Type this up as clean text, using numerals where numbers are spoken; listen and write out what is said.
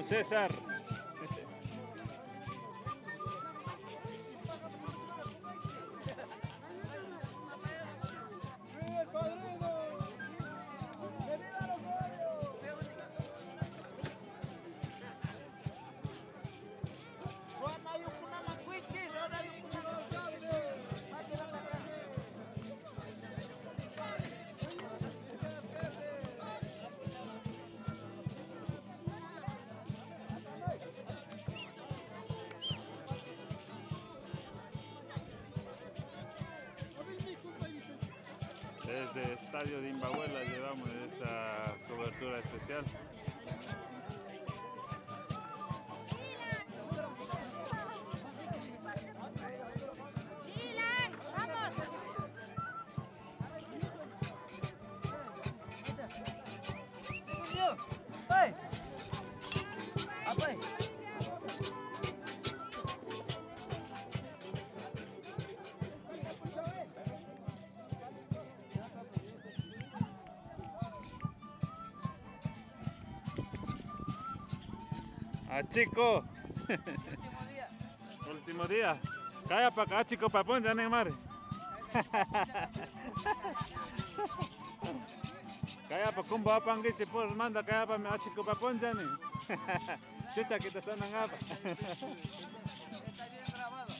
César. Desde Estadio de Imbabuela llevamos esta cobertura especial. Ah, chico. Último día. Calla para acá, chico, papón, ya no madre. Kaya pa kung ba pang gichi por manda kaya pa may chico papón ya ni. Chucha kita sana nga pa. Está bien grabado.